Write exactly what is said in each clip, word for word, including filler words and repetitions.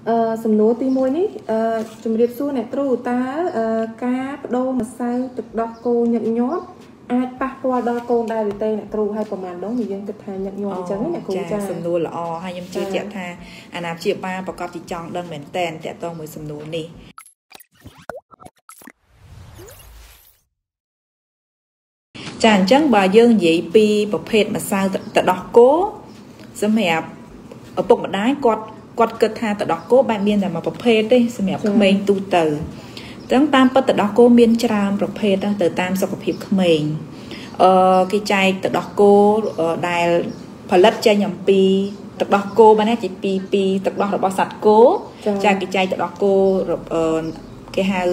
សំណួរទីមួយនេះជំរាបសួរអ្នកគ្រូតើការបដូរម្សៅទឹកដោះគោញឹកញាប់អាចប៉ះពាល់ដល់កូនដែរទេអ្នកគ្រូហើយប្រហែលដងនិយាយគិតថាញឹកញាប់អញ្ចឹងអ្នកគ្រូចាសំណួរល្អហើយខ្ញុំជឿជាក់ថាអាណាព្យាបាលប្រកបជាចង់ដឹងមែនតែនតើតើមួយសំណួរនេះចាអញ្ចឹងបើយើងនិយាយពីប្រភេទម្សៅទឹកដោះគោសម្រាប់ឪពុកម្ដាយគាត់គាត់គិតថាទឹកដោះគោបែបមានតែមួយប្រភេទទេសម្រាប់ក្មេងទូទៅអញ្ចឹងតាមពិតទឹកដោះគោមានច្រើនប្រភេទទៅតាមសុខភាពក្មេងអឺគេចែកទឹកដោះគោដែលផលិតចេញអំពីទឹកដោះគោបានណាជាពីពីទឹកដោះរបស់សត្វគោចាគេចែកទឹកដោះគោគេហៅ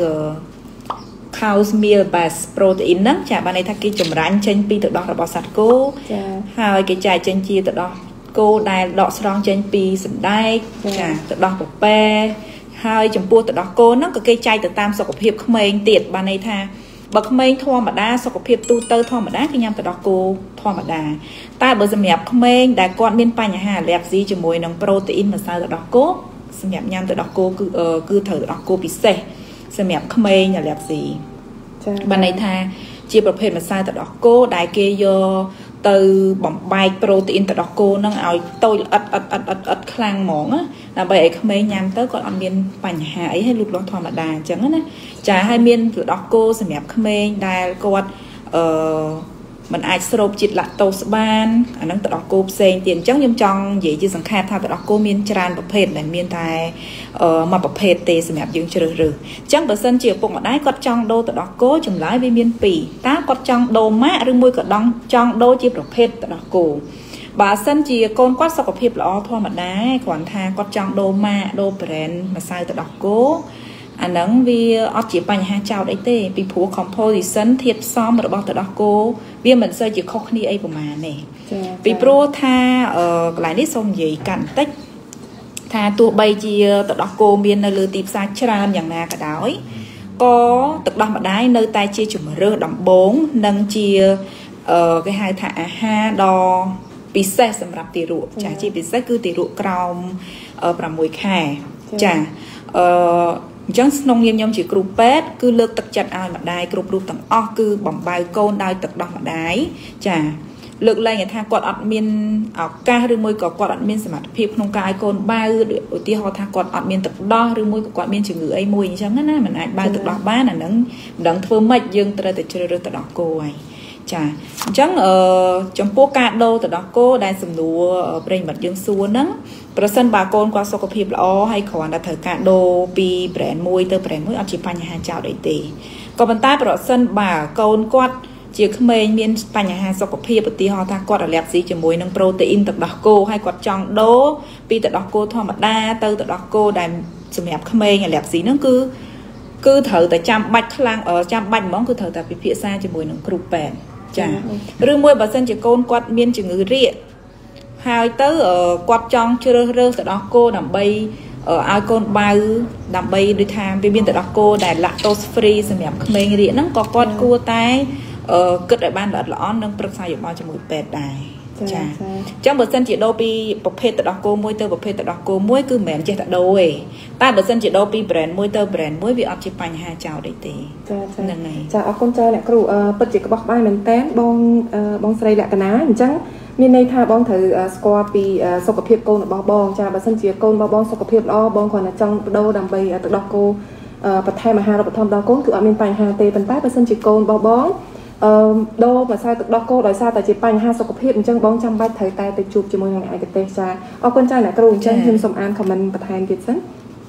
cow's meal based protein ហ្នឹងចាបានន័យថាគេចម្រាញ់ចេញពីទឹកដោះរបស់សត្វគោហើយគេចែកចេញជាទឹកដោះគោដែលដកស្រង់ចេញពីសណ្ដែកចាទឹកដោះពពែហើយចំពោះទឹកដោះគោហ្នឹងក៏គេចែកទៅតាមសុខភាពក្មេងទៀតបានន័យថាបើក្មេងធម្មតាសុខភាពទូទៅធម្មតាគេញ៉ាំទឹកដោះគោធម្មតាតែបើសម្រាប់ក្មេងដែលគាត់មានបញ្ហាអាឡែហ្ស៊ីជាមួយនឹងប្រូតេអ៊ីនម្សៅទឹកដោះគោសម្រាប់ញ៉ាំទឹកដោះគោគឺគឺត្រូវទឹកដោះគោពិសេសសម្រាប់ក្មេងអាឡែហ្ស៊ីចាបានន័យថាជាប្រភេទម្សៅទឹកដោះគោដែលគេយកទៅបំបែកប្រូតេអ៊ីនទឹកដោះគោនឹងឲ្យតូចអិតអិតអិតអិតអិតខ្លាំងហ្មងណាដើម្បីឲ្យក្មេងញ៉ាំទៅគាត់អត់មានបញ្ហាអីហើយលូតលាស់ធម្មតាអញ្ចឹងណាចាហើយមានទឹកដោះគោសម្រាប់ក្មេងដែលគាត់អឺมันអាចស្រូបជាតិឡាក់តូសបានអាហ្នឹងទឹកដោះគោផ្សេងទៀតអញ្ចឹងខ្ញុំចង់និយាយជាសង្ខេបថាទឹកដោះគោមានច្រើនប្រភេទដែលមានតែអឺមួយប្រភេទទេសម្រាប់យើងជ្រើសរើសអញ្ចឹងបើសិនជាឪពុកម្ដាយគាត់ចង់ដូរទឹកដោះគោចម្លើយវាមានពីរតើគាត់ចង់ដូរម៉ាកឬមួយក៏ដងចង់ដូរជាប្រភេទទឹកដោះគោបើសិនជាកូនគាត់សុខភាពល្អធម្មតាគ្រាន់ថាគាត់ចង់ដូរម៉ាកដូរ brand ម្សៅទឹកដោះគោអាហ្នឹងវាអត់ជាបញ្ហាចោតអីទេពីព្រោះ composition ធាតុផ្សំរបស់ទឹកដោះគោវាមិនសូវជាខុសគ្នាអីប្រហែលទេពីព្រោះថាកន្លែងនេះសូមនិយាយកាន់បន្តិចថាទោះបីជាទឹកដោះគោមាននៅលើទីផ្សារច្រើនយ៉ាងណាក៏ដោយក៏ទឹកដោះម្ដាយនៅតែជាជម្រើសដំបូងនិងជាគេហៅថាអាហារដ៏ពិសេសសម្រាប់ទារកចាជាពិសេសគឺទារកក្រោមប្រាំមួយខែចាអឺអញ្ចឹងក្នុងនាមខ្ញុំជាគ្រូពេទ្យគឺលើកទឹកចិត្តឲ្យម្ដាយគ្រប់រូបទាំងអស់គឺបំបៅកូនដោយទឹកដោះម្ដាយចាលើកលែងថាគាត់អត់មានឱកាសឬមួយក៏គាត់អត់មានសមត្ថភាពក្នុងការឲ្យកូនបៅឧទាហរណ៍ថាគាត់អត់មានទឹកដោះឬមួយក៏គាត់មានជំងឺអីមួយអញ្ចឹងណាមិនអាចបៅទឹកដោះបានអាហ្នឹងមិនដឹងធ្វើម៉េចយើងត្រូវតែជ្រើសរើសទឹកដោះគោហើយចាអញ្ចឹងអឺចំពោះការដូរទឹកដោះគោដែលសំណួរប្រិយមិត្តយើងសួរហ្នឹងប្រសិនបើកូនគាត់សុខភាពល្អហើយគ្រាន់តែត្រូវការដូរពី brand មួយទៅ brand មួយអត់ជាបញ្ហាចោតអីទេក៏ប៉ុន្តែប្រសិនបើកូនគាត់ជាក្មេងមានបញ្ហាសុខភាពឧទាហរណ៍ថាគាត់អាឡែហ្ស៊ីជាមួយនឹងប្រូតេអ៊ីនទឹកដោះគោហើយគាត់ចង់ដូរពីទឹកដោះគោធម្មតាទៅទឹកដោះគោដែលសម្រាប់ក្មេងអាឡែហ្ស៊ីហ្នឹងគឺគឺត្រូវតែចាំបាច់ខ្លាំងចាំបាច់ហ្មងគឺត្រូវតែពិភាក្សាជាមួយនឹងគ្រូពេទ្យចាឬមួយបើសិនជាកូនគាត់មានជំងឺរាគហើយទៅគាត់ចង់ជ្រើសរើសទឹកដោះគោដើម្បីឲ្យកូនបៅដើម្បីដូចថាវាមានទឹកដោះគោដែល lactose free សម្រាប់ក្មេងរាគហ្នឹងក៏គាត់គួរតែគិតឲ្យបានល្អិតល្អន់និងប្រឹក្សាយោបល់ជាមួយពេទ្យដែរចាអញ្ចឹងបើសិនជាដូរពីប្រភេទទឹកដោះគោមួយទៅប្រភេទទឹកដោះគោមួយគឺមិនមែនចេះតែដូរទេតែបើសិនជាដូរពី brand មួយទៅ brand មួយវាអត់ជាបញ្ហាចោតអីទេហ្នឹងហើយចាអរគុណច្រើនអ្នកគ្រូពិតជាក្បោះក្បាយមែនតើបងបងស្រីលក្ខណាអញ្ចឹងមានន័យថាបងត្រូវស្គាល់ពីសុខភាពកូនរបស់បងចាបើសិនជាកូនរបស់បងសុខភាពល្អបងគ្រាន់តែចង់បដូរដើម្បីទឹកដោះគោបន្ថែមអាហារូបត្ថម្ភដល់កូនគឺអត់មានបញ្ហាទេប៉ុន្តែបើសិនជាកូនរបស់បងអឺដូរម្សៅទឹកដោះគោដោយសារតែជាបញ្ហាសុខភាពអញ្ចឹងបងចាំបាច់ត្រូវតែទៅជួបជាមួយនឹងឯកទេសចាអរគុណច្រើនអ្នកគ្រូអញ្ចឹងខ្ញុំសូមអាន comment បន្ថែមទៀតសិន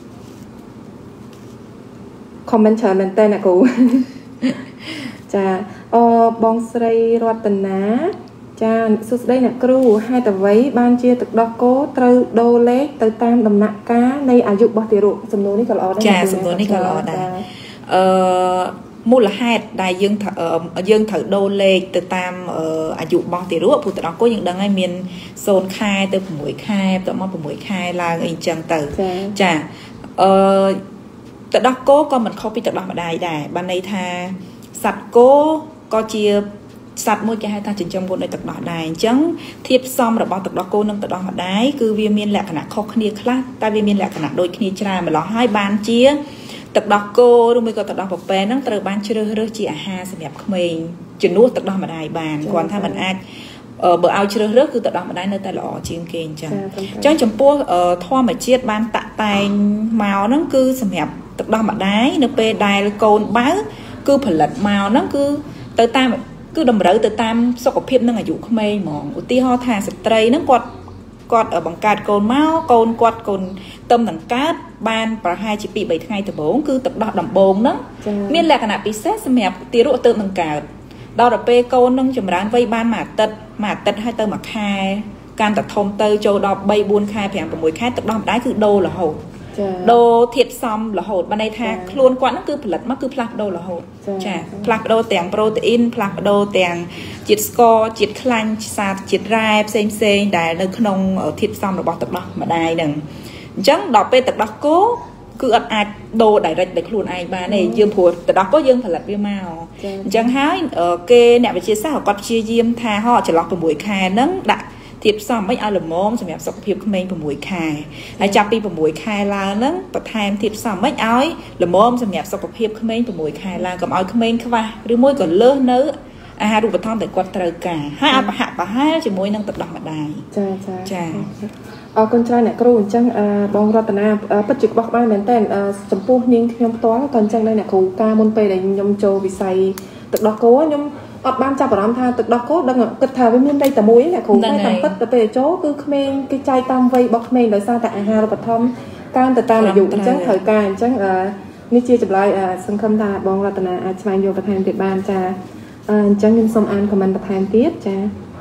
comment ច្រើនមែនតើអ្នកគ្រូចាអបងស្រីរតនាចាសួស្តីអ្នកគ្រូហេតុអ្វីបានជាទឹកដោះគោត្រូវដូរលេខទៅតាមដំណាក់កាលនៃអាយុរបស់ទារកសំណួរនេះក៏ល្អដែរចាសំណួរនេះក៏ល្អដែរអឺមូលហេតុដែលយើងយើងត្រូវដូរលេខទៅតាមអាយុរបស់ទារកព្រោះទឹកដោះគោយើងដឹងហើយមានศูนย์ខែទៅប្រាំមួយខែបន្ទាប់មកប្រាំមួយខែឡើងអីអញ្ចឹងទៅចាអឺទឹកដោះគោក៏មិនខុសពីទឹកដោះម្ដាយដែរបានន័យថាសត្វគោក៏ជា sạch môi cái hai ta chỉ trong một đời tập đỏ đài trắng thiệp xong rồi bao tập đỏ cô nâng tập đỏ mà đáy cứ viên miên lẹ khả năng khó khăn khác ta viên miên lẹ khả năng đôi khi ra mà nó hai bàn chia tập đỏ cô rồi mới có tập đỏ bọc bé nâng từ ban chưa rơi chỉ à ha sẽ đẹp mình chuyển nuốt tập đỏ mà đài bàn còn tha mình ai ở bờ ao chưa rớt cứ tập đỏ mà đáy nơi ta lọ chiên kênh chẳng chẳng chấm pua ở thoa mà chiết ban tạ tay màu nó cứ sẽ đẹp tập đỏ mà đáy nó pe đài côn báo cứ phải lật màu nó cứ tới ta cứ đầm rỡ từ tam sau có phim nó là dụ không mây mỏng của ti ho thà sập tray nó quạt quạt ở bằng cát cồn máu cồn quạt cồn tâm thằng cát ban và hai chỉ bị bảy ngày từ bốn cứ tập đọc đầm bồn đó miên là cái nào bị xét xem mẹp tí độ tự thằng cát đo đập pe cồn nông chấm rán vây ban mà tật mà tật hai tơ mặc khai can tập thông tơ châu đọc bay buôn khai phèn của mỗi khai tập đọc đáy cứ đô là hậu đô thiệt xong là hột ban đây tha luôn quá nó cứ lật mất cứ plak đô là hột chà plak đô tèng protein plak đô tèng chiết score chiết khăn sạt chiết rai xem xem đại nơi không ở thiệt xong là bỏ tập đọc mà đài đừng chẳng đọc pe tập đọc cố cứ ắt ai đô đại rạch để luôn ai ba này dương phù tập đọc có dương phải lật với màu chẳng hái ở kê nè về chia sẻ họ có chia diêm tha họ chỉ lọc vào buổi khai nắng đại thiệp xong mấy ai là mồm xong nhập sọc thiệp của mình vào buổi khai lại chắp đi vào buổi khai là nó và tham thiệp xong mấy ai là mồm xong nhập sọc thiệp của mình vào buổi khai là còn ai của mình không à rồi môi còn lớn nữa à đủ vật thon để quạt trời cả hai à hạ và hai chỉ môi năng tập đọc mặt đài cha cha ở con trai này có chẳng bong Ratana bắt chước bọc ba mền tên chấm pu nhưng nhom toán con trai đây là cụ ca môn pe để nhom châu vì say tập đọc cố nhom ở ban cha bảo tha tập đọc cố đang kịch thà với miền đây tà muối là cụ phải tầm tất về chỗ cứ men cái chai tam vây bọc men đời sao tại hà vật thom can từ ta là dụ chẳng thời ca chẳng như chia chụp lại sân khâm ta bong Ratana chai vô vật hàng Việt ban cha chẳng nhưng xong ăn comment vật hàng tiếp cha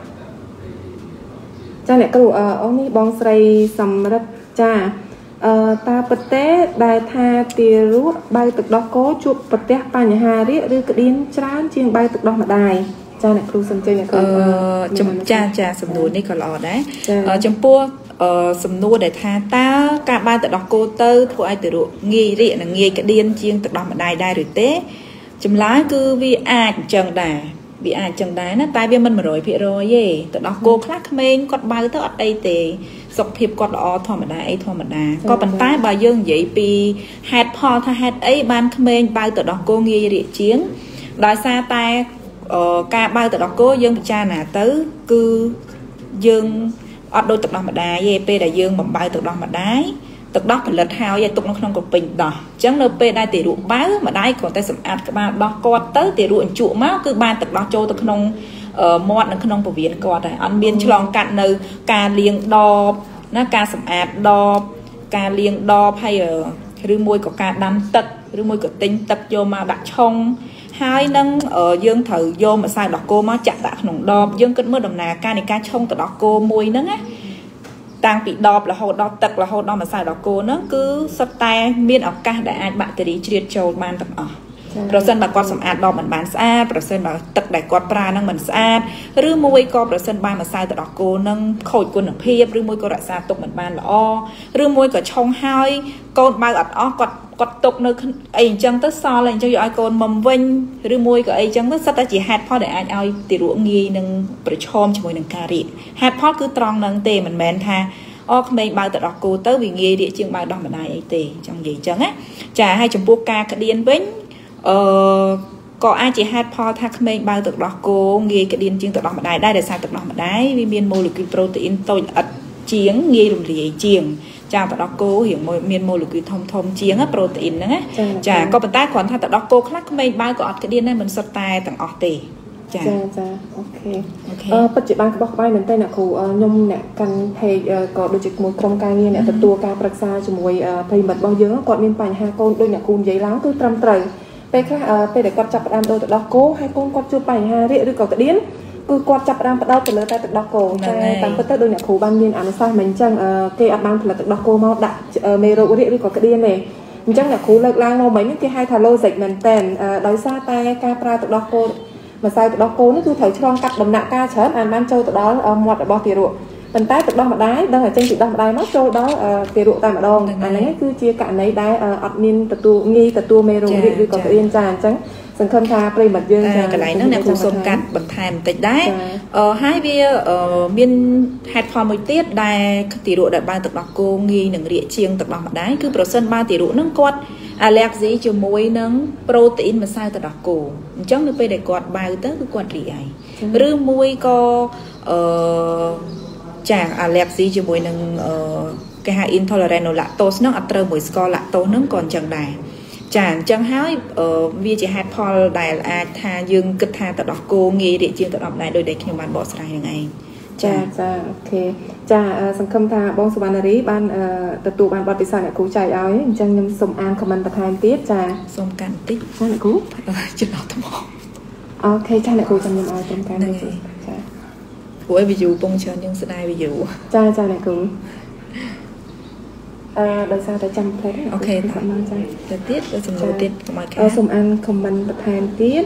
cha này có ở ông ní bong sray sầm rất cha ta bật té đại tha tiệt rút bay từ đó có chụp bật té pa nhà hà đấy đưa cái điên chán chiên bay từ đó mà đài cha này kêu sầm chơi này kêu chấm cha cha sầm nua này còn lò đấy chấm pua sầm nua để tha ta cả ba từ đó cô tơ thuộc ai từ độ nghi rịa là nghi cái điên chiên từ đó mà đài đài rồi té chấm lá cứ vì ai chẳng đà bị ai chẳng đá nó tai viêm mình mà rồi bị rồi gì từ đó cô khác mình còn bao thứ ở đây thì sọc hiệp còn đó thò mà đá ấy thò mà đá có bàn tay bà dương vậy vì hạt pho tha hạt ấy ban mình bao từ đó cô nghi địa chiến đòi xa tay cả bao từ đó cô dương cha nà tứ cứ dương ở đôi từ đó mà đá về p đại dương bằng bao từ đó mà đá từ đó phải lật hao vậy tục nó không có bình đỏ chẳng nơi p đại tỷ ruộng báo mà đáy còn tay sầm ạt các bạn đó con tới tỷ ruộng trụ máu cứ ban từ đó trôi từ không mọt nó không có viện còn này ăn biên chlong cạn nơi cà liêng đo nó cà sầm ạt đo cà liêng đo hay ở rư môi có cà đâm tật rư môi có tinh tật vô mà đặt trong hai nâng ở dương thử vô mà sai đỏ cô mà chặt đã nồng đo dương cất mưa đồng nà ca này ca trong từ đó cô môi nâng á đang bị đọp là hồ đo tật là hồ đo mà sai đó cô nó cứ sắp tay miên ở ca để ai bạn từ triệt trâu ban tập ở rồi sân bà con sầm ạt đo mình bán xa rồi sân bà tật đại con pra năng mình xa rư môi con rồi sân ba mà sai từ đó cô nâng khôi quân ở phía rư môi con đại xa tục mình ban là o rư môi cả trong hai con bao ở o còn còn tục nơi ấy chân tất so lên cho ai con mầm vinh rư môi của ấy chân tất sắp ta chỉ hạt pho để ai ai tỷ ruộng nghi nâng bật chom cho môi nâng cà rị hạt pho cứ tròn nâng tê mình mền tha o mình bao từ đó cô tới vì nghi địa chương bao đo mình ai ấy tê trong gì chân á trả hai chục bô ca cái điên vĩnh có ai chỉ hạt pho thắc mình bao từ đó cô nghi cái điên chương từ đó mà đài đây để sao từ đó mà đái vì miên molecule protein tôi ật chiếng nghi đồng gì chiếng chào từ đó cô hiểu miên molecule thông thông chiếng á protein nữa chả có bàn tay còn thay từ đó cô khác mình bao có cái điên này mình sắp tay tầng ọt tì dạ dạ ok bất chỉ ban cái bọc bay mình tên là cụ nhung nè căn hay có đôi chút một trong ca nghe nè tập tua ca bạc xa cho mùi thầy mật bao nhiêu còn miên bài hai con đôi nè cùn giấy láng cứ trăm trời pe khác pe để con chập đam đôi từ đó cố hai con con chụp bài hai rịa đưa cầu tự điên cứ con chập đam bắt đầu từ lời tay từ đó cổ tạm bất tất đôi nè cụ ban miên ảnh sao mình chăng cây áp ban là từ đó cô mau đặt mê rô rịa đưa cầu tự điên này chắc là cụ lực lang mau mấy những cái hai thà lô dịch mình tên đói xa tay ca pra từ đó cô mà sai từ đó cô nó cứ thử cho cắt đầm nạ ca chớm ăn ban châu từ đó mọt ở bao tiền ruộng tần tái từ đó mà đái đang ở trên từ đó mà đái nó châu đó tiền ruộng ta mà đong anh ấy cứ chia cả lấy đái admin từ tu nghi từ tu mê rồng đi đi có tự yên tràn trắng សង្ឃឹមថាប្រិមត្តយើងចាកន្លែងហ្នឹងអ្នកគ្រូសូមកាត់បន្ថែមបន្តិចដែរអឺហើយវាមានហេតុផលមួយទៀតដែលទារកដែលបានទឹកដោះគោងាយនឹងរាកជាងទឹកដោះម្ដាយគឺប្រសិនបើទារកហ្នឹងគាត់ allergy ជាមួយនឹងប្រូតេអ៊ីនម្សៅទឹកដោះគោអញ្ចឹងនៅពេលដែលគាត់បើទៅគឺគាត់រីកហើយឬមួយក៏អឺចា allergy ជាមួយនឹងអឺគេហៅ intolerant lactose ហ្នឹងអត់ត្រូវមួយស្ករ lactose ហ្នឹងក៏អញ្ចឹងដែរចាអញ្ចឹងហើយវាជាហេតុផលដែលអាចថាយើងគិតថាទឹកដោះគោងាយរាកជាងទឹកដោះម្ដាយដោយដែលខ្ញុំបានបកស្រាយហ្នឹងឯងចាចាអូខេចាសង្ឃឹមថាបងសុវណ្ណារីបានទទួលបានបទពិសោធន៍អ្នកគ្រូចែកឲ្យអញ្ចឹងខ្ញុំសូមអានខមមិនបន្ថែមទៀតចាសូមកាន់បន្តិចចាអ្នកគ្រូចំណោះថ្មអូខេចាអ្នកគ្រូចាំខ្ញុំឲ្យត្រឹមការនេះចាព្រោះ view ពងច្រើនយើងស្ដាយ view ចាចាអ្នកគ្រូអឺដោយសារតែចាំផ្លេតអូខេតាមចាទៅទៀតទៅសំណួរទៀតកុំឲ្យខាតសូមអានខមមិនបន្ថែមទៀត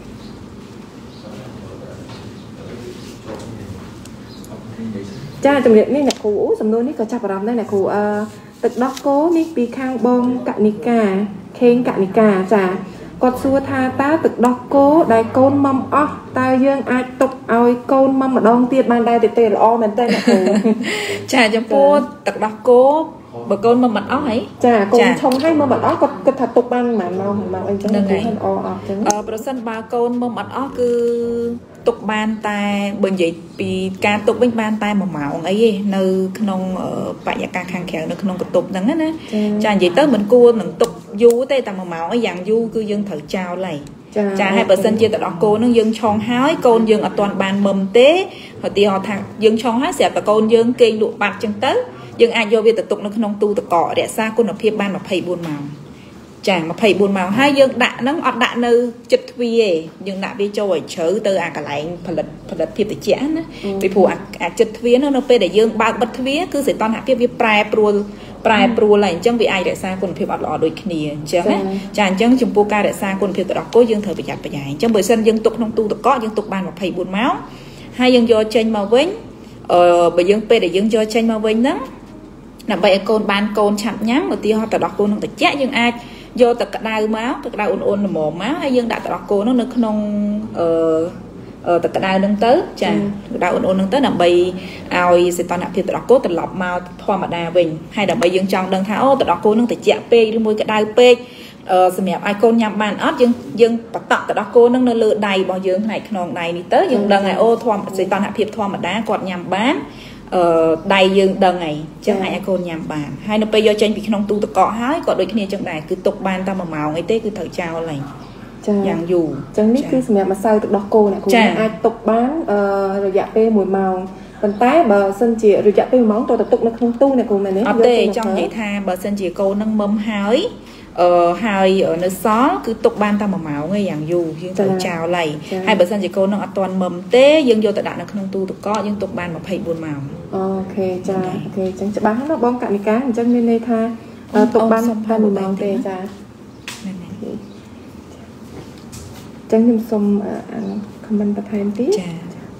ចាជំរាបនេះអ្នកគ្រូសំណួរនេះក៏ចាប់អារម្មណ៍ដែរអ្នកគ្រូអឺទឹកដោះគោនេះពីខាងបងកនិកាខេងកនិកាចាគាត់សួរថាតើទឹកដោះគោដែលកូនមុំអស់តើយើងអាចទុកឲ្យកូនមុំម្ដងទៀតបានដែរទេល្អមែនទេអ្នកគ្រូចាចំពោះទឹកដោះគោបើកូនមុំមិនអស់ហីចាកូនឆុងឲ្យមុំមិនអស់គាត់គិតថាទុកបានប៉ុន្មានម៉ោងប៉ុន្មានអីចឹងគឺល្អអត់ចឹងអឺប្រសិនបើកូនមុំអត់អស់គឺទុកបានតែបើនិយាយពីការទុកវិញបានតែមួយម៉ោងអីទេនៅក្នុងបរិយាកាសខាងក្រៅនៅក្នុងបន្ទប់ហ្នឹងណាចានិយាយទៅមិនគួរនឹងទុកយូរទេតែមួយម៉ោងអីយ៉ាងយូរគឺយើងត្រូវចោលហើយចាហើយបើសិនជាទឹកដោះគោហ្នឹងយើងឆុងហើយកូនយើងអត់ទាន់បានមុំទេឧទាហរណ៍ថាយើងឆុងហើយស្រាប់តែកូនយើងគេងលក់បាត់ចឹងទៅយើងអាចយកវាទៅទុកនៅក្នុងទូទឹកកករក្សាគុណភាពបានម្ភៃបួនម៉ោងចាម្ភៃបួនម៉ោងហើយយើងដាក់ហ្នឹងអត់ដាក់នៅចិត្តទ្វារទេយើងដាក់វាចូលឲ្យជ្រៅទៅអាកន្លែងផលិតផលិតភាពត្រជាក់ណាពីព្រោះអាចិត្តទ្វារហ្នឹងនៅពេលដែលយើងបើកបិទទ្វារគឺសីតុណ្ហភាពវាប្រែប្រួលប្រែប្រួលហើយអញ្ចឹងវាអាចរក្សាគុណភាពអត់ល្អដូចគ្នាអញ្ចឹងណាចាអញ្ចឹងចំពោះការរក្សាគុណភាពទឹកដោះគោយើងត្រូវប្រយ័ត្នប្រយែងអញ្ចឹងបើសិនយើងទុកក្នុងទូទឹកកកយើងទុកបានម្ភៃបួនម៉ោងហើយយើងយកចេញមកវិញអឺបើយើងពេលដែលយើងយកចេញមកវិញហ្នឹងដើម្បីឲ្យកូនបានកូនឆាប់ញ៉ាំឧទាហរណ៍ទឹកដោះគោនឹងត្រជាក់យើងអាចយកទឹកក្តៅមកទឹកក្តៅអ៊ុនអ៊ុនល្មមមកហើយយើងដាក់ទឹកដោះគោនោះនៅក្នុងអឺទឹកក្តៅហ្នឹងទៅចាទឹកក្តៅអ៊ុនអ៊ុនហ្នឹងទៅដើម្បីឲ្យសីតុណ្ហភាពទឹកដោះគោត្រឡប់មកធម្មតាវិញហើយដើម្បីយើងចង់ដឹងថាអូទឹកដោះគោនឹងត្រជាក់ពេកឬមួយក្តៅពេកអឺសម្រាប់ឲ្យកូនញ៉ាំបានអត់យើងយើងបតក់ទឹកដោះគោនឹងនៅលើដៃរបស់យើងផ្នែកខ្នងដៃនេះទៅយើងដឹងហើយអូធម្មសីតុណ្ហភាពធម្មតាគាត់ញ៉ាំបានអឺដៃយើងដឹងហើយអញ្ចឹងអាចឲ្យកូនញ៉ាំបានហើយនៅពេលយកចេញពីក្នុងទូទឹកកកហើយក៏ដូចគ្នាអញ្ចឹងដែរគឺទុកបានតែមួយម៉ោងអីទេគឺត្រូវចោលហើយចាយ៉ាងយូរអញ្ចឹងនេះគឺសម្រាប់ម្សៅទឹកដោះគោអ្នកគ្រូអាចទុកបានអឺរយៈពេលមួយម៉ោងប៉ុន្តែបើសិនជារយៈពេលមួយម៉ោងត្រូវតែទុកនៅក្នុងទូអ្នកគ្រូមែនទេអត់ទេចង់និយាយថាបើសិនជាកូននឹងមុំហើយអឺហើយនៅសល់គឺទុកបានតែមួយម៉ោងឯងយ៉ាងយូរយើងត្រូវចោលហើយហើយបើសិនជាកូននឹងអត់ទាន់មុំទេយើងយកទៅដាក់នៅក្នុងទូទឹកកកយើងទុកបានម្ភៃបួនម៉ោងអូខេចាអូខេអញ្ចឹងច្បាស់ណាបងកនិកាអញ្ចឹងមានន័យថាទុកបានតែមួយម៉ោងទេចាអញ្ចឹងខ្ញុំសូមអានខមមិនបន្ថែមទៀតចា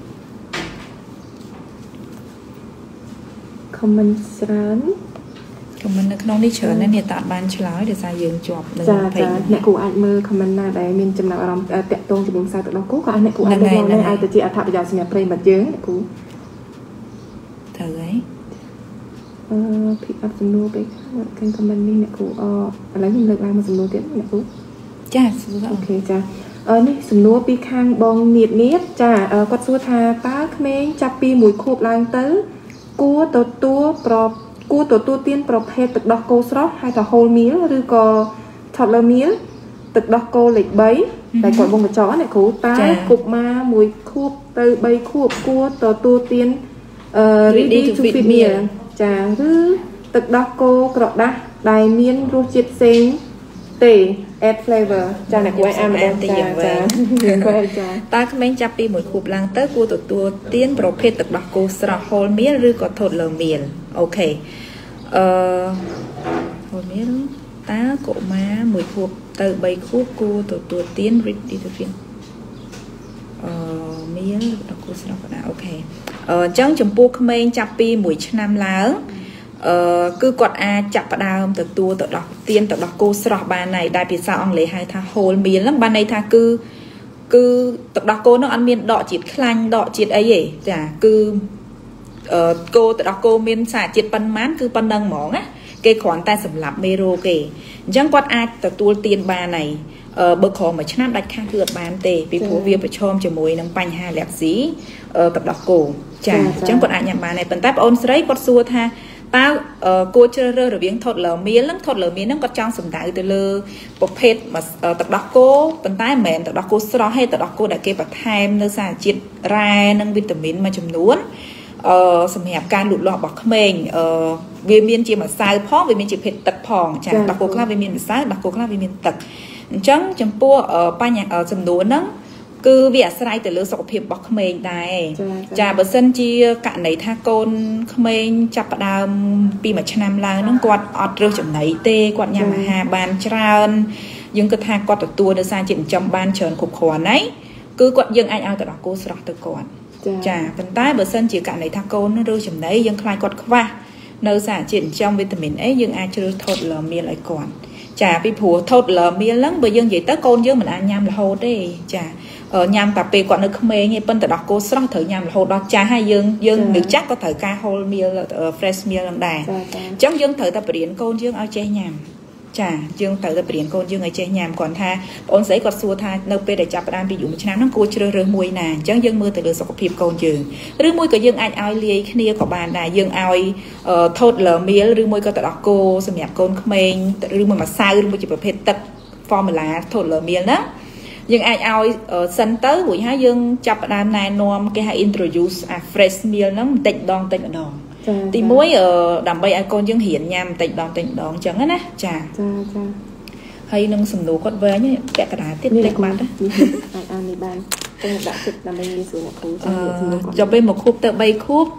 ខមមិនច្រើនខមមិននៅក្នុងនេះច្រើនណាស់នេះតើអត់បានឆ្លើយដោយសារយើងជាប់នឹងភ័យអ្នកគ្រូអាចមើលខមមិនណាដែលមានចំណាប់អារម្មណ៍តាក់ទងជាមួយខ្សែទឹកដោះគោក៏អាចអ្នកគ្រូអាចលើកឡើងឲ្យទៅជាអត្ថប្រយោជន៍សម្រាប់ប្រិយមិត្តយើងអ្នកគ្រូត្រូវហើយអឺពីអត់សំណួរពេកខាងខមមិននេះអ្នកគ្រូអឥឡូវខ្ញុំលើកឡើងមកសំណួរទៀតអ្នកគ្រូចាអូខេចាអឺនេះសំណួរពីខាងបងនៀតនៀតចាគាត់សួរថាតើក្មេងចាប់ពីមួយខួបឡើងទៅគួរទទួលប្រគួរទទួលទានប្រភេទទឹកដោះគោស្រស់ហៅថា whole meal ឬក៏ toddler meal ទឹកដោះគោលេខបីតែគាត់បងកញ្ចក់អ្នកគ្រូតើកុមារមួយខួបទៅបីខួបគួរទទួលទាន ready to feed meal ចាឬទឹកដោះគោក្រដាស់ដែលមានរសជាតិផ្សេងទេ add flavor ចាអ្នកគ្រូអានម្ដងចាចាចាតើក្មេងចាប់ពីមួយខួបឡើងទៅគួរទទួលទានប្រភេទទឹកដោះគោស្រស់ whole meal ឬក៏ toddler meal អូខេអឺ whole meal តើកុមារមួយខួបទៅបីខួបគួរទទួលទាន ready to feed អឺ meal ទឹកដោះគោស្រស់ក៏ដែរអូខេអញ្ចឹងចំពោះក្មេងចាប់ពីមួយឆ្នាំឡើង cứ quạt a chặt bắt đầu từ tua từ đọc tiên từ đọc cô sọt bàn này đại biệt sao ông lấy hai tha hồ miền lắm ban này tha cứ cứ từ đọc cô nó ăn miên đọ chít khanh đọ chít ấy vậy chả cứ cô từ đọc cô miên xả chít pan mán cứ pan nâng mỏng á cái khoản tay sầm lạp mê rô kì chẳng quạt a từ tua tiên ba này bậc khó mà chăn đặt khang thưa bàn tề vì phổ việc phải chôm cho mùi nâng panh hai lẹp dí tập đọc cổ chả chẳng quạt a nhà bà này phần táp ôn sấy quạt xua tha tao cô chơi rơ rồi biến thọt lờ miến lắm thọt lờ miến nó có trong sầm đại từ lơ bọc phết mà tập đọc cô phần tay mềm tập đọc cô sau hay tập đọc cô đã kê bạc tham nơi xa chiết ra nâng vitamin mà chấm nuốt sầm hẹp can lụt lọt bọc mình vì miên chỉ mà sai phó vì miên chỉ phết tật phòn chẳng đọc cô khác vì miên sai đọc cô khác vì miên tật chẳng chấm pua ở ba nhạc ở chấm nuốt nắng cứ việc sai từ lứa sọc hiệp bọc mình này trà bờ sân chi cạn này tha côn mình chặt đào pi mà chăn lang nó quạt ọt rơi chậm nấy tê quạt nhà mà hà bàn tràn nhưng cái thang quạt tua đưa sang chuyện trong ban trơn khục khỏa nấy cứ quạt dương anh ao từ đó cô sọt từ quạt trà phần tay bờ sân chỉ cạn này tha côn nó rơi chậm nấy dương khai quạt qua nơi xả chuyện trong vitamin ấy dương ai chưa thốt lờ miên lại còn trà vì phù thốt lờ miên lắm bởi dương vậy tới côn dương mình ăn nhâm là hô đấy trà ở nhằm cà phê quán nước khmer nghe bên từ đó cô sắp thử nhằm hồ đó trà hai dương dương được chắc có thử ca whole meal ở fresh meal lần đài trong dương thử tập biển côn dương ao che nhằm trà dương thử tập biển côn dương ở che nhằm còn tha ôn giấy còn xua tha nâu pe để chập đan ví dụ một tháng nó cô chơi rơi mùi nè chẳng dương mưa từ được sọc phim côn dương rư mùi của dương ai ao lia kia của bàn đài dương ao thốt lờ meal rư mùi có từ đó cô xem nhạc côn khmer rư mùi mà sao rư mùi chỉ phải tập formula thốt lờ meal đó nhưng ai ao sân tới buổi há dương chập đàn này nom cái hay introduce à fresh meal nó tịnh đòn tịnh đòn thì muối ở đầm bay ai con dương hiển nhằm tịnh đòn tịnh đòn chẳng á chà hay nâng sầm nụ con về nhé kẹt cả đá tiết tịnh mặt đó cho bên một khúc tự bay khúc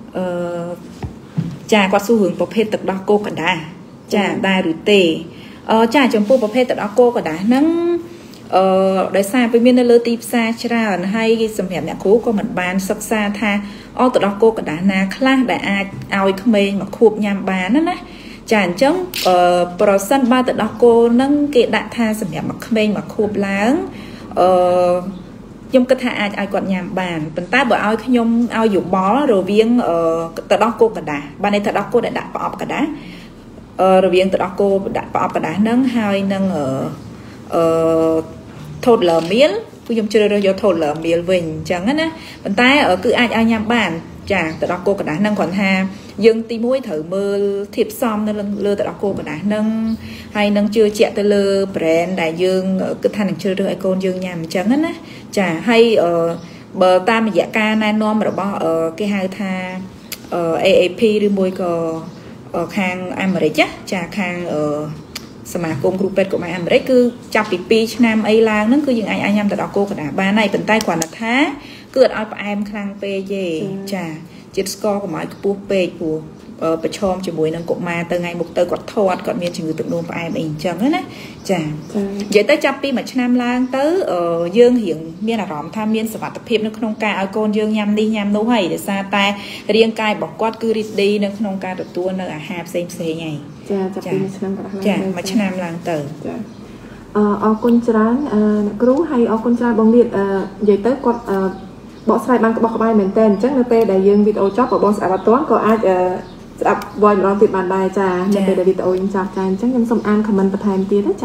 trà qua xu hướng bọc hết tập đó cô cả đá trà đa rủi tề trà chấm pu bọc hết tập đó cô cả đá nâng đại xa với miền lơ tịp xa chả hay sầm hẹp nhạc cũ có một bàn sắc xa tha o từ đó cô cả đá na khla đại ai ao không mê mà khụp nhằm bàn đó nè chản chống pro sân ba từ đó cô nâng kệ đại tha sầm hẹp mà không mê mà khụp láng nhung cái tha ai ai còn nhằm bàn phần ta bởi ao nhung ao dụng bó rồi viên từ đó cô cả đá ban này từ đó cô đã đặt bọp cả đá rồi viên từ đó cô đặt bọp cả đá nâng hai nâng ở thốt lờ miến cứ dùng chơi rồi do thốt lờ miến vinh chẳng á bàn tay ở cứ ai ai nhắm bàn chả từ đó cô cả đã nâng còn ha dương ti mũi thử mơ thiệp xóm nó lơ từ đó cô cả đã nâng hay nâng chưa chẹt từ lơ brand đại dương ở cứ thanh chơi rồi con dương nhằm chẳng á chả hay ở bờ ta mà dạ ca nai non mà bỏ ở cái hai tha ở a a p đi môi cò ở khang America chắc chả khang ởสมาคมกรุ๊ปเป็ดcủa mày America cứ chập bị pi nam ai lang nó cứ những ai ai nhâm từ đó cô cả đã ba này tận tay quản là thá cứ ở em khang pe gì chà chiết score của mày cứ pe của bạch chom chỉ buổi nâng cụm mà từ ngày một từ quạt thọt còn miền chỉ người tự luôn em mình chẳng á chà vậy tới chập pi mà nam lang tới ở dương hiện miền là rõm tham miền sập tập hiệp nó không ca ở con dương nhâm đi nhâm nấu hay để xa tay riêng cai bọc quát cứ đi đi nó không ca được tua nó à hạp xem xe ngày chà mà nam lang từ ở con trán cú hay ở con trai bông điện vậy tới quạt bỏ sai ban bọc bài mình tên chắc là pe đại dương video chop ở bon sài toán có ai đọc vòi nó tiệt bàn bài trà nên pe đại video in chặt trà chắc nhâm xong ăn comment bật thêm tiền đó trà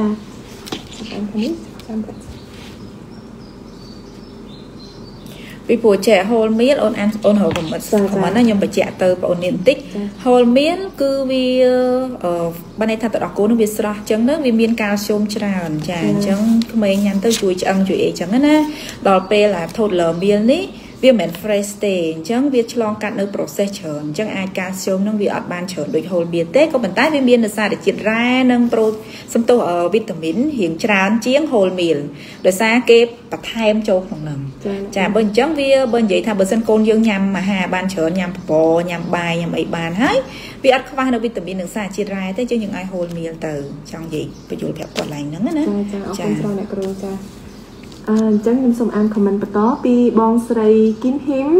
vì phù trẻ whole meal on ăn on hồi của mình của mình nó nhung phải trẻ từ vào niệm tích whole meal cứ vì ban này thật đó cố nó biết sao chẳng nữa vì miên calcium tràn tràn chẳng mấy nhắn tới chuối ăn chuối chẳng á đòn pe là thốt lờ miên ní vì mình fresh chẳng biết long cắt nơi process chởn chẳng ai calcium nó vì ở ban chởn được whole meal tết có bản tái vì miên là sao để chiết ra nâng pro xâm tô ở vitamin hiện tràn chiếng whole meal rồi xa kê bạc thêm cho phòng nằm chả bên chẳng vì bên vậy thà bên sân côn dương nhằm mà hà ban chởn nhằm bò nhằm bài nhằm ấy bàn hết vì ăn không ăn được vitamin được xa chiết ra thế chứ những ai whole meal từ trong gì ví dụ theo quả lành nắng nữa chả chẳng nhâm xong ăn comment bật đó pi bon sray kín hiếm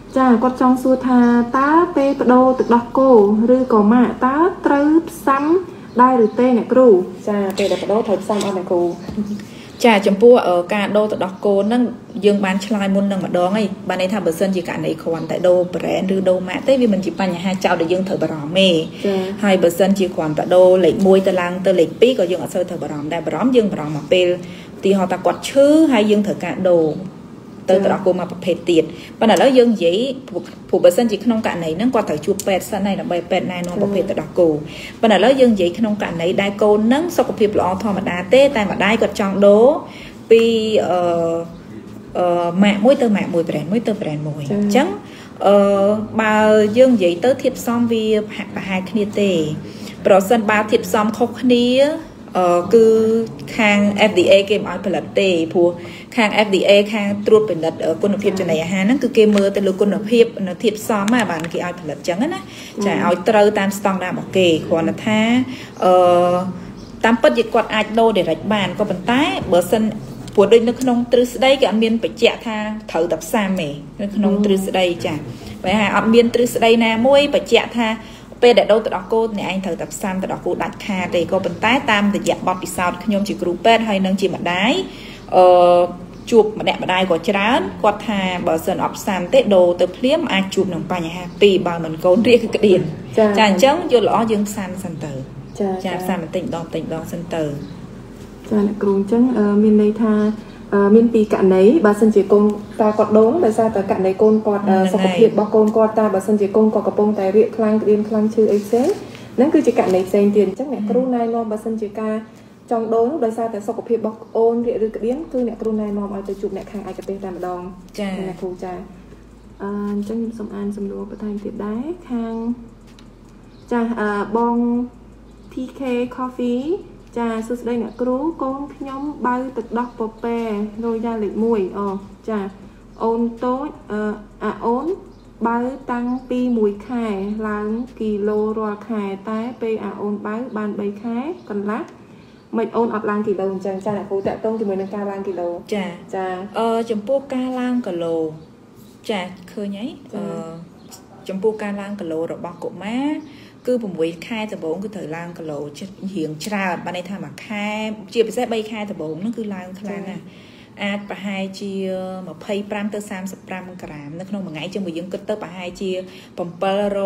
ចាគាត់ចង់សួរថាតើពេលបដូរទឹកដោះគោឬក៏ម៉ាក់តើត្រូវផ្សំដែរឬទេអ្នកគ្រូចាពេលដែលបដូរត្រូវផ្សំអត់អ្នកគ្រូចាចំពោះការដូរទឹកដោះគោហ្នឹងយើងបានឆ្លើយមុននឹងម្ដងហើយបានន័យថាបើសិនជាករណីគ្រាន់តែដូរ brand ឬដូរម៉ាកទេវាមិនជាបញ្ហាចោតដែលយើងត្រូវបារម្ភទេហើយបើសិនជាគ្រាន់តែដូរលេខមួយទៅឡើងទៅលេខពីរក៏យើងអត់សូវត្រូវបារម្ភដែរបារម្ភយើងបារម្ភមកពេលទីហោថាគាត់ឈឺហើយយើងត្រូវការដូរទៅទឹកដោះគោមកប្រភេទទៀតប៉ុន្តែឥឡូវយើងនិយាយព្រោះបើសិនជាក្នុងករណីហ្នឹងគាត់ត្រូវជួបពេទ្យសិនហើយដើម្បីពេទ្យណែនាំប្រភេទទឹកដោះគោប៉ុន្តែឥឡូវយើងនិយាយក្នុងករណីដែលកូនហ្នឹងសុខភាពល្អធម្មតាទេតែម្ដាយគាត់ចង់ដូរពីអឺអឺម៉ាក់មួយទៅម៉ាក់មួយ brand មួយទៅ brand មួយអញ្ចឹងអឺបើយើងនិយាយទៅធាតុផ្សំវាហាក់ប្រហែលគ្នាទេប្រសិនបើធាតុផ្សំខុសគ្នាអឺគឺខាង F D A គេមិនឲ្យផលិតទេព្រោះខាង F D A ខាងត្រួតពិនិត្យគុណភាពចំណីអាហារហ្នឹងគឺគេមើលទៅលើគុណភាពនៅធាតុផ្សំហ្នឹងបានគេឲ្យផលិតអញ្ចឹងណាចាឲ្យត្រូវតាមស្តង់ដាររបស់គេគ្រាន់តែថាអឺតាមពិតជាគាត់អាចដូរ direct បានក៏ប៉ុន្តែបើសិនព្រោះដូចនៅក្នុងទ្រឹស្ដីគេអត់មានបញ្ជាក់ថាត្រូវតែផ្សំទេនៅក្នុងទ្រឹស្ដីចាបើថាអត់មានទ្រឹស្ដីណាមួយបញ្ជាក់ថាពេលដែលដូរទឹកដោះគោអ្នកឯងត្រូវតែផ្សំទឹកដោះគោដាច់ខាតទេក៏ប៉ុន្តែតាមរយៈបទពិសោធន៍ខ្ញុំជាគ្រូពេទ្យហើយនឹងជាម្ដាយអឺជួបម្នាក់ម្ដាយក៏ច្រើនគាត់ថាបើសិនអត់ផ្សំទេដូរទៅភ្លាមអាចជួបនឹងបញ្ហាពីរបើមិនកូនរាគឺក្តៀនចាអញ្ចឹងយល់ល្អយើងផ្សំសិនទៅចាផ្សំបន្តិចម្ដងបន្តិចម្ដងសិនទៅចាអ្នកគ្រូអញ្ចឹងមានន័យថាមានពីករណីបើសិនជាកូនតាគាត់ដូងដោយសារតែករណីកូនគាត់សុខភាពរបស់កូនគាត់តាបើសិនជាកូនគាត់កំពុងតែរាកខ្លាំងក្តៀនខ្លាំងឈឺអីផ្សេងហ្នឹងគឺជាករណីផ្សេងទៀតអញ្ចឹងអ្នកគ្រូណែនាំបើសិនជាការចង់ដូងដោយសារតែសុខភាពរបស់អូនរាកឬក្តៀនគឺអ្នកគ្រូណែនាំឲ្យទៅជួបអ្នកខាងឯកទេសតែម្ដងចាអ្នកគ្រូចាអឺអញ្ចឹងខ្ញុំសូមអានសំណួរបន្ថែមទៀតដែរខាងចាបង T K Coffee ចាសួស្តីអ្នកគ្រូកូនខ្ញុំបើទឹកដោះពពែរយ៉ាលេខមួយអូចាអូនតូចអឺអាអូនបើតាំងពីមួយខែឡើងគីឡូរាល់ខែតែពេលអាអូនបើបានបីខែកន្លះមិនអូនអត់ឡើងគីឡូអញ្ចឹងចាអ្នកគ្រូតាក់ទងជាមួយនឹងការឡើងគីឡូចាចាអឺចំពោះការឡើងគីឡូចាឃើញហើយអឺចំពោះការឡើងគីឡូរបស់កុមារគឺប្រាំខែដំបូងគឺត្រូវឡើងគីឡូរៀងច្រើនបានន័យថាមួយខែជាពិសេសបីខែដំបូងហ្នឹងគឺឡើងខ្លាំងណាស់អាចប្រហែលជាยี่สิบห้าទៅสามสิบห้าក្រាមនៅក្នុងមួយថ្ងៃជាងយើងគិតទៅប្រហែលជាseven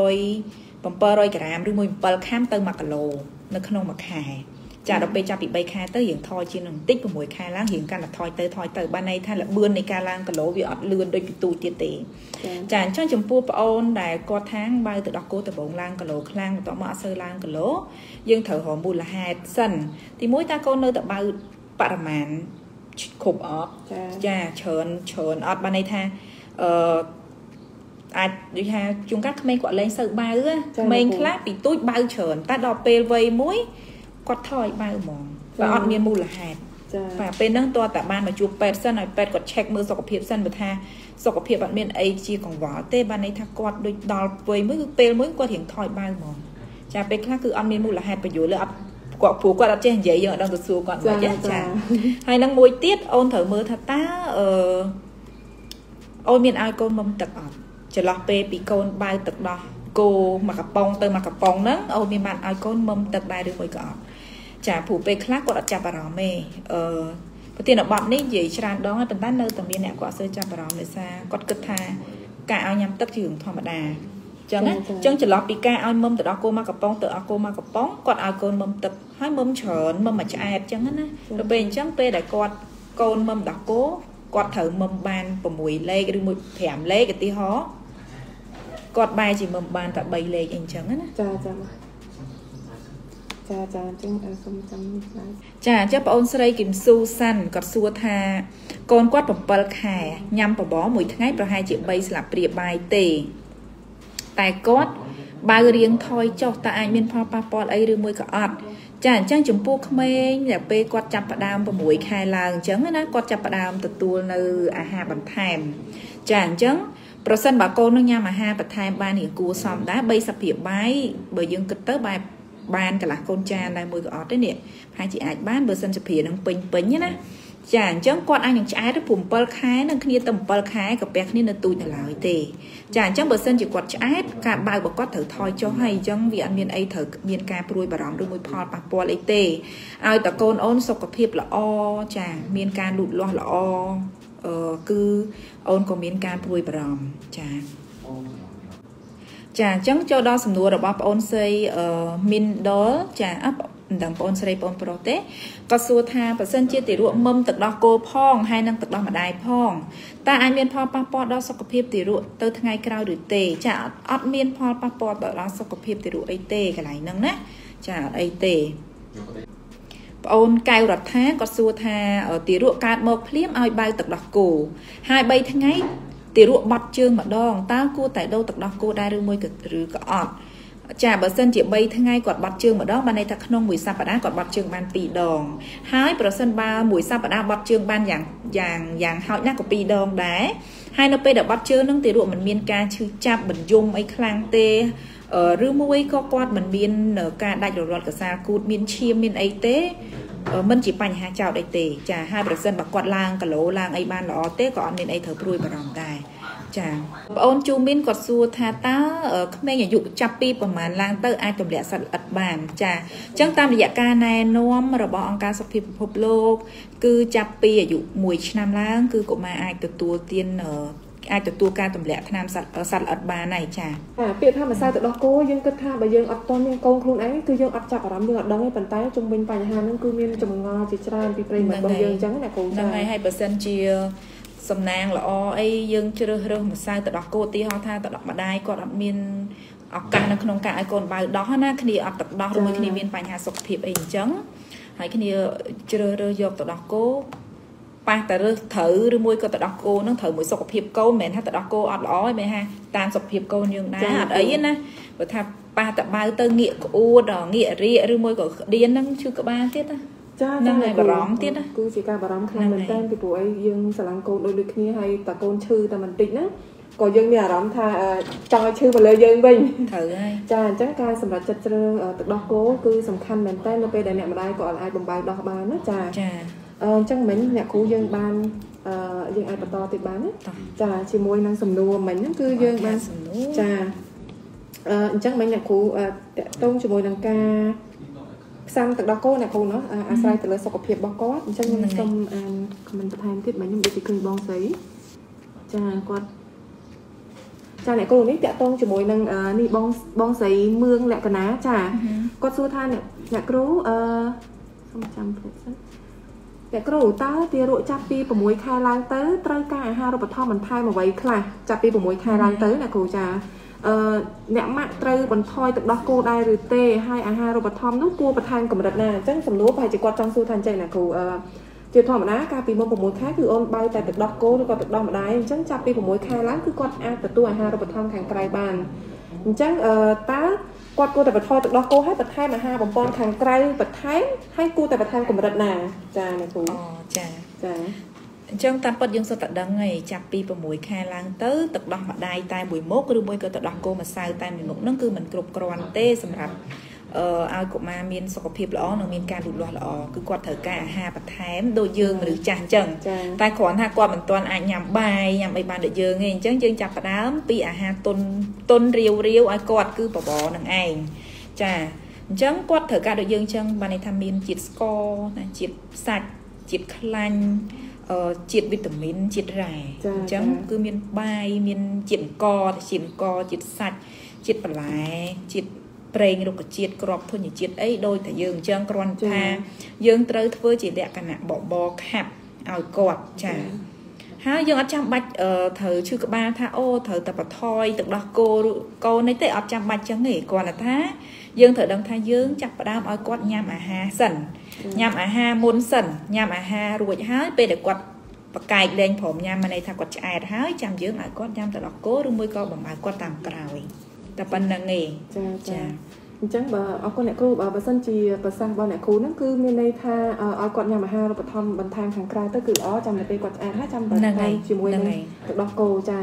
hundredក្រាមឬមួយsevenខាំទៅoneគីឡូនៅក្នុងមួយខែចាដល់ពេលចាប់ពីបីខែទៅរៀងថយជាងនឹងបន្តិចsixខែឡើងរៀងកាន់តែថយទៅថយទៅបានន័យថាល្បឿននៃការឡើងគីឡូវាអត់លឿនដូចពីទូចទៀតទេចាអញ្ចឹងចំពោះប្អូនដែលគាត់ថាងបើទៅដោះគោដំបងឡើងគីឡូខ្លាំងបន្ទាប់មកអត់សូវឡើងគីឡូយើងត្រូវរកមូលហេតុសិនទីមួយតើកូននៅតែបើបរិមាណគ្រប់អត់ចាច្រើនច្រើនអត់បានន័យថាអឺអាចដូចថាជួនកាលក្មេងគាត់លេងសូវបើក្មេងខ្លះពីទូចបើច្រើនតែដល់ពេលវ័យមួយគាត់ថយបើហ្មងបើអត់មានមូលហេតុបាទពេលហ្នឹងតើតាបានមកជួបពេទ្យសិនឲ្យពេទ្យគាត់ check មើលសុខភាពសិនបើថាសុខភាពអត់មានអីជាកង្វល់ទេបានន័យថាគាត់ដូចដល់វ័យមួយគឺពេលមួយគាត់រៀងថយបើហ្មងចាពេលខ្លះគឺអត់មានមូលហេតុបញ្យល់លើអត់គាត់ព្រោះគាត់អត់ចេះនិយាយយើងអត់ដឹងទៅសួរគាត់មិនទេចាហើយនឹងមួយទៀតអូនត្រូវមើលថាតើអឺអូនមានឲ្យកូនមុំទឹកអត់ចន្លោះពេលពីកូនបើទឹកដោះគោមកកំប៉ុងទៅមកកំប៉ុងហ្នឹងអូនមានបានឲ្យកូនមុំទឹកដែរឬមួយក៏អត់ចាព្រោះពេលខ្លះគាត់អត់ចាប់អារម្មណ៍ទេអឺប្រធានបទនេះនិយាយច្រើនដងហើយប៉ុន្តែនៅតែមានអ្នកគាត់អត់សូវចាប់អារម្មណ៍ដោយសារគាត់គិតថាការឲ្យញ៉ាំទឹកជារឿងធម្មតាចឹងណាចឹងចន្លោះពីការឲ្យមុំទៅដល់គោមកកំប៉ុងទៅអស់គោមកកំប៉ុងគាត់ឲ្យកូនមុំទឹកហើយមុំច្រើនមុំមួយឆ្អែតចឹងណាដល់ពេលអញ្ចឹងពេលដែលគាត់កូនមុំដល់គោគាត់ត្រូវមុំបានsixលេខឬមួយfiveលេខឧទាហរណ៍គាត់បែរជាមុំបានតែthreeលេខអីអញ្ចឹងណាចាចាចាចាអញ្ចឹងសូមចាំឆ្លើយចាអញ្ចឹងបងអូនស្រីគឹមស៊ូសាន់គាត់សួរថាកូនគាត់sevenខែញ៉ាំបបរមួយថ្ងៃប្រហែលជាthreeស្លាបព្រាបាយទេតែគាត់បើរៀងថយចុះតើអាចមានផលប៉ះពាល់អីឬមួយក៏អត់ចាអញ្ចឹងចំពោះក្មេងដែលពេលគាត់ចាប់ផ្ដើមsixខែឡើងអញ្ចឹងណាគាត់ចាប់ផ្ដើមទទួលនៅអាហារបន្ថែមចាអញ្ចឹងប្រសិនបើកូននឹងញ៉ាំអាហារបន្ថែមបានរៀងគួរសមដែរthreeស្លាបព្រាបាយបើយើងគិតទៅបែបបានកន្លះកូនចានដែរមួយក៏អត់ទេនេះប្រហែលជាអាចបានបើសិនជាព្រានឹងពេញពេញណា chả chẳng con anh những trái được phùm bơ khái nâng kia tầm bơ khái gặp bé kia là tụi là lại tề chả chẳng bờ sân chỉ quạt trái cả bao bọc quát thử thoi cho hay chẳng vì anh miền ấy thử miền ca pruy bà rong đôi môi phò bạc bò lấy tề ai ta con ôn sọc cặp hiệp là o chả miền ca lụt lo là o ờ cứ ôn có miền ca pruy bà rong chả chả chẳng cho đó sầm nua rồi bắp ôn xây ờ miền đó chả ấp đằng ôn xây ôn pro té có xua tha và sân chia tỷ ruộng mâm tật đó cô phong hai năng tật đó mà đài phong ta ai miền phong passport đó sọc hiệp tỷ ruộng từ tháng ngày cao được tề chả ấp miền phong passport đó sọc hiệp tỷ ruộng ấy tề cái này năng nè chả ấy tề ôn cài rọt thá có xua tha ở tỷ ruộng cát một phím ai bay tật đó cổ hai bay tháng ngày tỷ ruộng bật chương mà đòn tao cô tại đâu tật đó cô đai rư môi cực rư có ọt chả bờ sân chỉ bay tháng ngày quạt bật chương mà đó ban này thật nông mùi sa bả đá quạt bật chương ban pì đòn hai bờ sân ba mùi sa bả đá bật chương ban dạng dạng dạng hậu nhắc của pì đòn đá hai nó pe đã bật chương nâng tỷ ruộng mình miên ca chư chạp mình dung ấy khang tê ở rư môi có quạt mình miên ở ca đại đồ lọt cả xa cút miên chiêm miên ấy tế ở mình chỉ bành hai chào đại tề chả hai bờ sân bạc quạt lang cả lỗ lang ấy ban lọ tế còn nên ấy thở pruy bà ròng đài chà ôn chu min quạt xua tha ta ở các mấy nhà dụ chắp piประมาณ lang tơ ai tụm lẹ sạch ật bàn chà chẳng tam địa ca này nôm rồi bỏ ông ca sắp phim phục lô cứ chắp pi ở dụ mùi năm lang cứ cũng mà ai từ tua tiên ở ai từ tua ca tụm lẹ tham sạch ở sạch ật bàn này chà à việc tham mà sao từ đó cô dương kết tham bây giờ ật con nhưng con luôn ấy cứ dương ật chặt ở đám dương ật đắng cái bàn tay trong bên phải hàng nó cứ miên trồng ngon chỉ tràn vì đây mà bây giờ trắng là cô năm nay hai percent chia sầm nang là o ấy dương chưa rơ mà sai từ đó cô ti ho tha từ đó mà đai còn ở miền ở căn nó không cả ai còn bài đó na khi ở từ đó rồi khi miền bài nhà sọc thiệp ấy trắng hay khi chưa rơ dọc từ đó cô ba từ rơ thử rồi môi có từ đó cô nó thử mùi sọc thiệp câu mền hay từ đó cô ở đó mày ha tan sọc thiệp câu nhường đá ở ấy na rồi tha ba tập ba tơ nghĩa của đỏ nghĩa rịa rồi môi có điên nó chưa có ba tiết á năng này bà rõm tiết á cứ chỉ cả bà rõm khăn mình tên thì của ấy dương sả lăng cô đôi đôi kia hay ta côn chư ta mình tịnh á còn dương nhà rõm tha cho chư và lời dương bình thử ai cha chắc ca sầm rạch chật chơ từ đó cố cứ sầm khăn mình tên nó về đại nè mà đây còn ai bồng bài đo bàn á cha chắc mình nhà cô dương ban dương ai bà to thì bán á cha chỉ môi năng sầm nua mình cứ dương ban cha chắc mình nhà cô tông chỉ môi năng ca sang từ đó cô này cô nó à sai từ lời sọc hiệp bao có cho nên trong mình tập hành tiếp mấy những cái cười bong giấy cha quạt cha này cô này tẹt tông chỉ mồi năng ni bong bong giấy mương lẹ cả ná cha quạt xua than này nhà cô không trăm phần nhà cô ta tia đội chắp pi của mồi khai lang tới trai ca ha rồi bật thom mình thay mà vậy khla chắp pi của mồi khai lang tới là cô cha nẹt mạ trừ bẩn thoi từ đó cô đai rồi tê hai à hai rồi bật thom nút cua bật than cầm đặt nè chắc sầm lúa phải chỉ qua trong xu than chạy là cô chiều thom mà đá ca pi mông của mối khác cứ ôn bay tại từ đó cô rồi còn từ đó mà đai chắc chắp pi của mối khai láng cứ con a từ tua hai rồi bật thom hàng cày bàn chắc tá quạt cô tại bật thoi từ đó cô hết bật than mà hai bông con hàng cày bật thái hai cô tại bật than cầm đặt nè trà này cô trà trà trong tam bát dương sơ tận đằng ngày chắp pi vào mũi khai lang tới tận đó mà đai tai mũi mốt cứ môi cơ tận đó cô mà sai tai mình nó cứ mình cột cron tê sầm rập ờ ai cũng mà miên sọc hiệp lõ nó miên ca đụt lọ lọ cứ quạt thở cả hà bát thém đôi dương mà được tràn trần tai khoản ha qua mình toàn ai nhầm bài nhầm ai bàn để dương nghe chấn dương chắp bát đám pi à ha tôn tôn riêu riêu ai quạt cứ bỏ bỏ nằng ảnh chà chấn quạt thở cả đôi dương chân bàn này tham miên chít score này chít sạch chít khăn chít vitamin chít rải chấm cứ miên bay miên chít co chít co chít sạch chít bả lại chít prey rồi có chít crop thôi nhỉ chít ấy đôi thầy dương chân con tha dương tới với chỉ đẹp cả nè bỏ bò khạp ao cọt chả ha dương ở trong bạch thử chưa có ba tha ô thử tập bật thoi từ đó cô cô nấy tới ở trong bạch chẳng nghỉ còn là thá dương thử đồng tha dương chặt vào đam ao cọt nham à ha sần nhằm à ha muốn sần nhằm à ha ruột hái về để quật và cài lên phồng nhằm mà này thằng quật ai hái chăm dưỡng lại có nhằm từ đó cố rồi mới có bằng ai quật tạm cày tập ban là nghề cha chẳng bà ở con này cô bà bà sân chỉ bà sang bà này cô nó cứ miền đây tha ở quật nhằm à ha rồi bật thom bật thang hàng cày tới cứ ở trong này quật ai hết trăm bật thang chỉ mùi này từ đó cô cha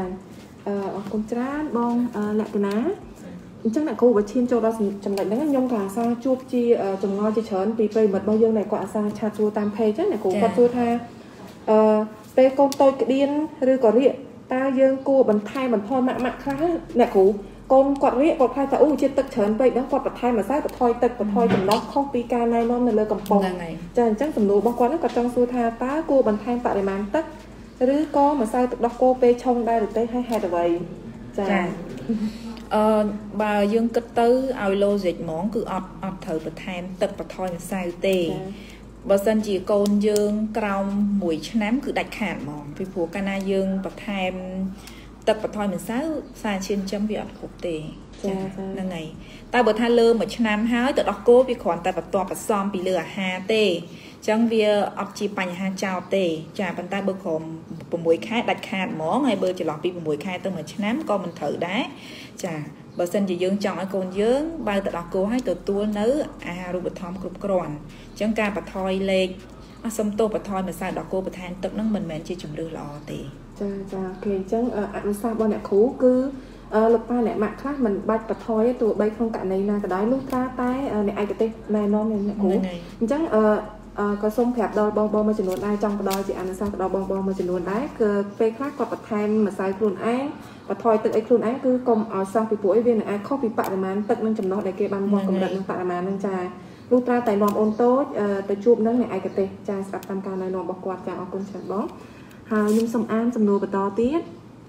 ở con trán bong lại cái ná chắc là cô và chiên cho đó chấm lại đánh nhông cả xa chuột chi chấm ngon chi chớn vì cây mật bao nhiêu này quả xa cha chua tam phe chắc là cô quạt chua tha ពេលកូនតូចក្តៀនឬក៏រៀកតើយើងគួរបន្ថែមបន្ថយម៉ាក់ម៉ាក់ខ្លះអ្នកគ្រូកូនគាត់រៀកគាត់ខ្លាចថាអូជាតិទឹកច្រើនពេកហ្នឹងគាត់បន្ថែមម្សៅបន្ថយទឹកបន្ថយចំណុះខុសពីការណែនាំនៅលើកំប៉ុងចាអញ្ចឹងសំណួររបស់គាត់ហ្នឹងគាត់ចង់សួរថាតើគួរបន្ថែមបរិមាណទឹកឬក៏ម្សៅទឹកដោះគោពេលឆុងដែរឬទេហើយហេតុអ្វីចាអឺបើយើងគិតទៅឲ្យ logic ហ្មងគឺអត់អត់ត្រូវបន្ថែមទឹកបន្ថយម្សៅទេបើសិនជាកូនយើងក្រោមមួយឆ្នាំគឺដាច់ខាតហ្មងពីព្រោះកាលណាយើងបន្ថែមទឹកបន្ថយម្សៅសារឈាមចិញ្ចឹមវាអត់គ្រប់ទេចាហ្នឹងហើយតែបើថាលើមួយឆ្នាំហើយទៅដោះគោវាគ្រាន់តែបន្ទាប់បន្សំពីលើអាហារទេអញ្ចឹងវាអត់ជាបញ្ហាចោតទេចាប៉ុន្តែបើក្រុម6ខែដាច់ខាតហ្មងហើយបើចន្លោះពី6ខែទៅមួយឆ្នាំក៏មិនត្រូវដែរចាបើសិនជាយើងចង់ឲ្យកូនយើងបើទៅដោះគោឲ្យទទួលនៅអាហារូបត្ថម្ភគ្រប់គ្រាន់អញ្ចឹងការបន្ថយលេខអសុំទោសបន្ថយម្សៅដោះគោបន្ថែមទឹកហ្នឹងមិនមែនជាជំរឿនល្អទេចាចាអូខេអញ្ចឹងអនុសាសន៍របស់អ្នកគ្រូគឺលោកប៉ាអ្នកម៉ាក់ខ្លះមិនបាច់បន្ថយទេទោះបីក្នុងករណីណាក៏ដោយលុះត្រាតែអ្នកឯកទេសណែនាំអ្នកគ្រូអញ្ចឹងអឺក៏សូមប្រាប់ដល់បងបងមួយចំនួនដែរចង់ផ្ដល់ជាអនុសាសន៍ដល់បងបងមួយចំនួនដែរគឺពេលខ្លះគាត់បន្ថែមម្សៅខ្លួនឯងបន្ថយទឹកអីខ្លួនឯងគឺកុំឲ្យសោះពីពួកអីវានឹងអាចខុសពីបរិមាណទឹកនិងចំណុះដែលគេបានវាស់កម្រិតនឹងបរិមាណនឹងចាលុះត្រាតែនាំអូនតូចទៅជួបនឹងអ្នកឯកទេសចាស្ដាប់តាមការណែនាំរបស់គាត់ចាអរគុណច្រើនបងហើយខ្ញុំសូមអានសំណួរបន្តទៀត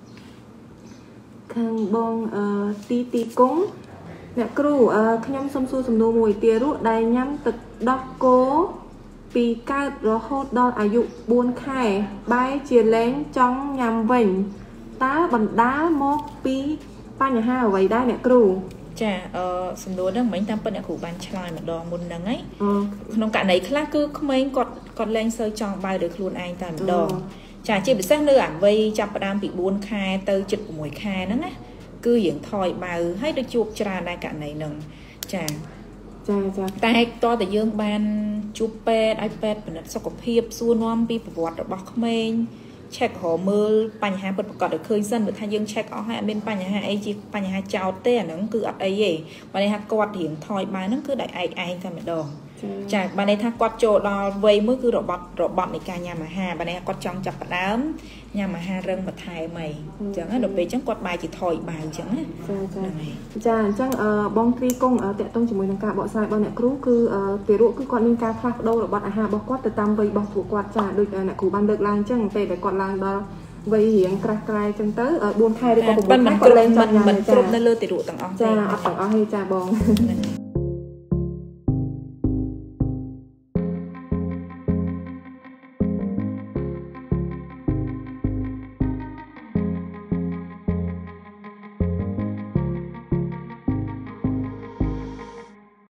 ខាងបងទីទីកុងអ្នកគ្រូខ្ញុំសូមសួរសំណួរមួយទារកដែលញ៉ាំទឹកដោះគោពីកើតរហូតដល់អាយុ4ខែបែរជាលែងចង់ញ៉ាំវិញតើបណ្ដាលមកពីបញ្ហាអ្វីដែរអ្នកគ្រូចាអឺសំណួរហ្នឹងមិញតាមពិតអ្នកគ្រូបានឆ្លើយម្ដងមុនហ្នឹងហើយក្នុងករណីខ្លះគឺក្មេងគាត់គាត់លែងសូវចង់បើដោយខ្លួនឯងតែម្ដងចាជាពិសេសនៅអាវ័យចាប់ផ្ដើមពី4ខែទៅជិត6ខែហ្នឹងណាគឺរៀងថយបើហើយទៅជួបច្រើនដែរករណីហ្នឹងចាចាចាតែតើតើយើងបានជួបពេទ្យឲ្យពេទ្យពិនិត្យសុខភាពសួរនាំពីប្រវត្តិរបស់ក្មេង check រមើលបញ្ហាពិតប្រាកដឲ្យឃើញសិនបើថាយើង check អស់ហើយអត់មានបញ្ហាអីជាបញ្ហាចោតទេអាហ្នឹងគឺអត់អីទេបើន័យថាគាត់រៀងថយបើហ្នឹងគឺដោយឯកឯងតែម្ដងចាបើន័យថាគាត់ចូលដល់វ័យមួយគឺរបត់របត់នៃការញ៉ាំអាហារបើន័យថាគាត់ចង់ចាប់ផ្ដើមញ៉ាំអាហាររឹងបន្ថែមអីអញ្ចឹងដល់ពេលអញ្ចឹងគាត់បែរជាថយបើអញ្ចឹងណាចាចាចាអញ្ចឹងបងគ្រីកុងតាក់ទងជាមួយនឹងការបកស្រាយរបស់អ្នកគ្រូគឺទារកគឺគាត់មានការផ្លាស់ប្ដូររបត់អាហាររបស់គាត់ទៅតាមវ័យរបស់ពួកគាត់ចាដូចអ្នកគ្រូបានលើកឡើងអញ្ចឹងពេលដែលគាត់ឡើងដល់វ័យរៀងក្រាស់ក្រែលអញ្ចឹងទៅ4ខែឬក៏6ខែគាត់លែងចង់ញ៉ាំមិនគ្រប់នៅលើទារកទាំងអស់ចាអត់ទាំងអស់ទេចាបង